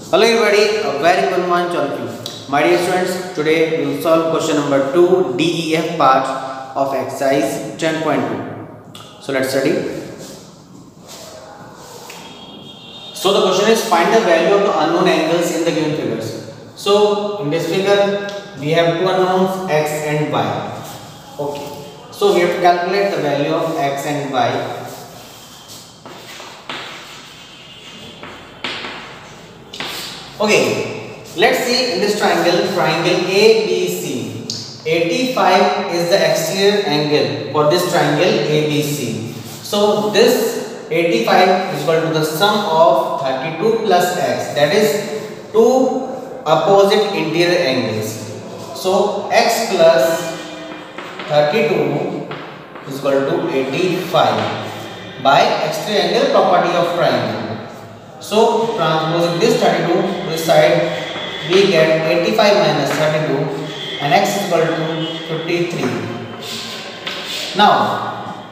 Hello everybody, a very good morning to all of you. My dear students, today we will solve question number 2 DEF part of exercise 10.2. So let's study. So the question is find the value of the unknown angles in the given figures. So in this figure we have two unknowns x and y. Okay. So we have to calculate the value of x and y. Okay, let's see in this triangle ABC. 85 is the exterior angle for this triangle ABC. So this 85 is equal to the sum of 32 plus x, that is two opposite interior angles. So x plus 32 is equal to 85 by exterior angle property of triangle. So transposing this 32 to this side, we get 85 minus 32 and x is equal to 53. Now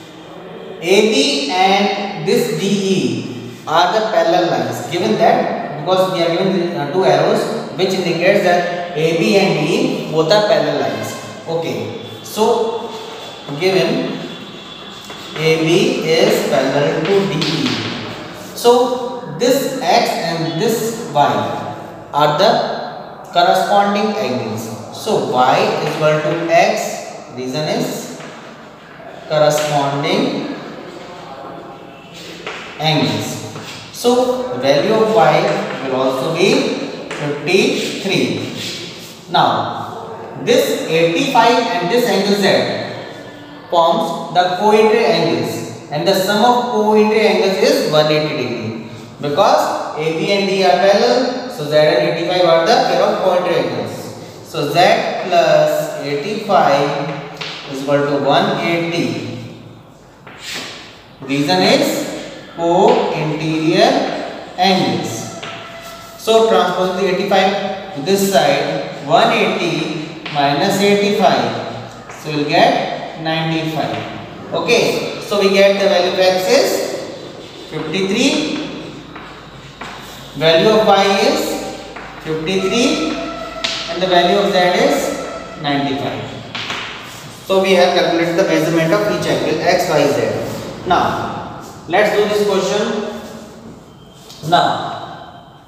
AB and this DE are the parallel lines, given that because we are given two arrows which indicates that AB and DE both are parallel lines. Okay, so given AB is parallel to DE. So this x and this y are the corresponding angles. So y is equal to x, reason is corresponding angles. So the value of y will also be 53. Now this 85 and this angle z forms the co-interior angles, and the sum of co-interior angles is 180 degree. Because AB and D are parallel, so Z and 85 are the pair of co-interior angles. So Z plus 85 is equal to 180. Reason is co-interior angles. So transpose the 85 to this side, 180 minus 85, so we'll get 95. Okay, so we get the value of x is 53. Value of y is 53 and the value of z is 95. So we have calculated the measurement of each angle x, y, z. Now let's do this question. Now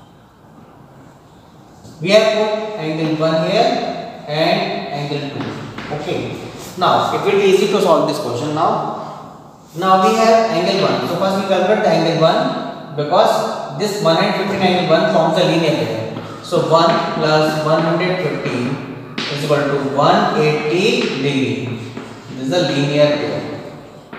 we have put angle 1 here and angle 2. Okay. Now it will be easy to solve this question. Now we have angle 1. So first we calculate the angle 1 because this 115 angle 1 forms a linear pair. So 1 plus 115 is equal to 180 degree. This is a linear pair.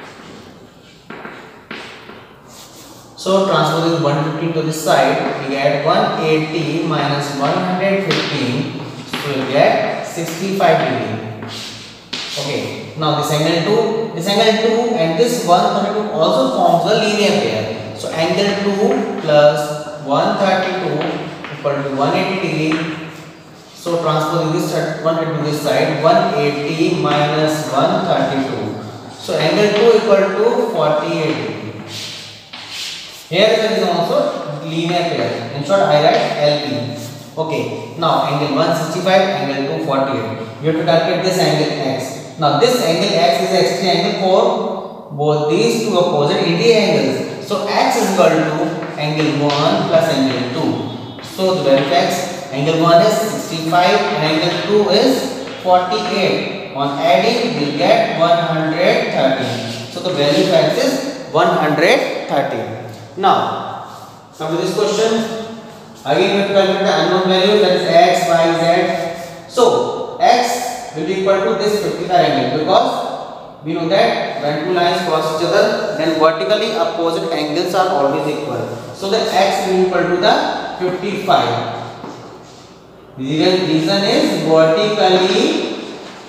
So transposing 115 to this side, we get 180 minus 115, so we will get 65 degree. Okay. Now this angle 2 and this 132 also forms a linear pair. So angle 2 plus 132 equal to 180 degree. So transposing this 180 to this side, 180 minus 132. So angle 2 equal to 48 degree. Here there is also linear pair. In short, I write LP. Okay. Now angle 165, angle 2 48. You have to calculate this angle x. Now this angle x is the exterior angle for both these two opposite interior angles. So x is equal to angle 1 plus angle 2. So the value of x, angle 1 is 65 and angle 2 is 48. On adding we will get 130. So the value of x is 130. Now come to this question. Again we have to calculate the unknown value, that is x, y, z. So x will be equal to this 55 angle because we know that when two lines cross each other, then vertically opposite angles are always equal. So the x will be equal to the 55. Reason is vertically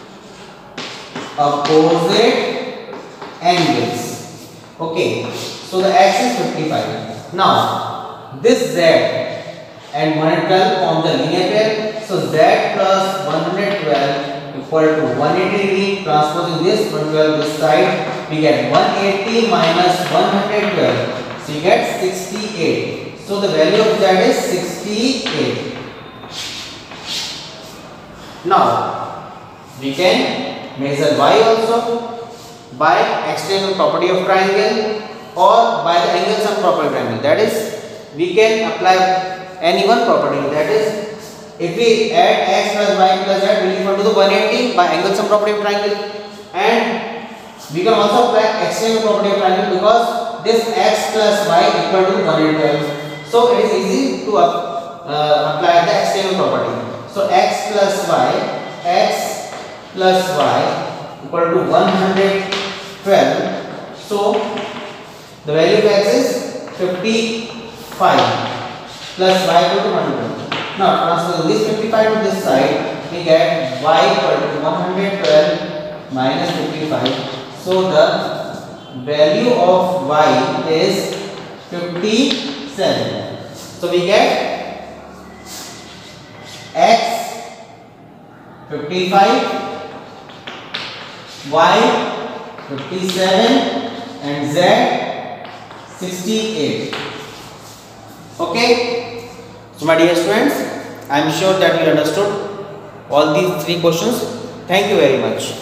opposite angles. Okay. So the x is 55. Now this z and 112 form the linear pair. So z plus 112 equal to 180 degree. Transposing this 112 this side, we get 180 minus 112, so you get 68. So the value of z is 68. Now we can measure y also by extending the property of triangle or by the angle sum property of triangle. That is, we can apply any one property. That is, if we add x plus y plus z will equal to the 180 by angle sum property of triangle, and we can also apply extending property of triangle because this x plus y equal to 112. So it is easy to apply the extending property. So x plus y equal to 112. So the value of x is 55 plus y equal to 112. Now transfer this 55 to this side, we get y equal to 112 minus 55. So the value of y is 57. So we get x 55, y 57 and z 68. Okay. So my dear students, I am sure that you understood all these three questions. Thank you very much.